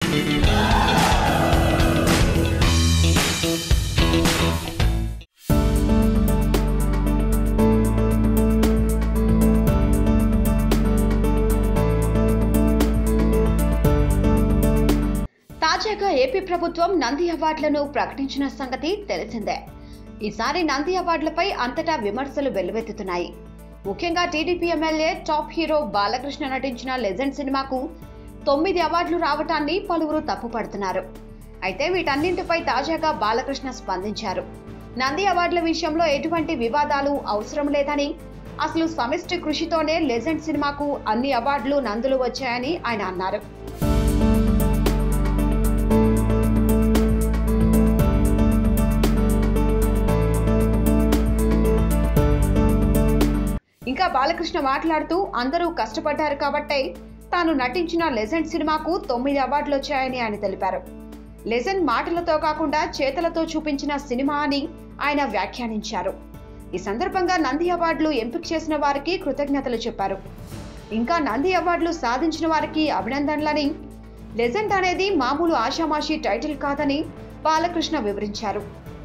తాజాగా ఏపీ ప్రభుత్వం నంది అవార్డులను ప్రకటించిన సంగతి తెలిసిందే. ఈసారి నంది అవార్డులపై అంతటా విమర్శలు వెల్లువెత్తుతున్నాయి. ముఖ్యంగా TDP MLA top hero Balakrishna నటించిన లెజెండ్ సినిమాకు 9 అవార్డులు రావటాన్ని పలువురు తప్పుపడుతున్నారు. అయితే వీటన్నింటిపై తాజాగా బాలకృష్ణ స్పందించారు. నంది అవార్డుల విషయంలో ఎటువంటి వివాదాలు అవసరం లేదని, అసలు సమిష్టి కృషితోనే లెజెండ్ సినిమాకు అన్ని అవార్డులు నందులు వచ్చాయని ఆయన అన్నారు. ఇంకా బాలకృష్ణ మాట్లాడుతూ అందరూ కష్టపడ్డారు కాబట్టే తాను నటించిన లెజెండ్ సినిమాకు 9 అవార్డులు వచ్చాయని ఆయన తెలిపారు. లెజెండ్ మాటలతో కాకుండా చేతలతో చూపించిన సినిమా అని ఆయన వ్యాఖ్యానించారు. ఈ సందర్భంగా నంది అవార్డులు ఎంపిక చేసిన వారికి కృతజ్ఞతలు చెప్పారు. ఇంకా నంది అవార్డులు సాధించిన వారికి అభినందనలని, లెజెండ్ అనేది మామూలు ఆషామాషీ టైటిల్ కాదని బాలకృష్ణ వివరించారు.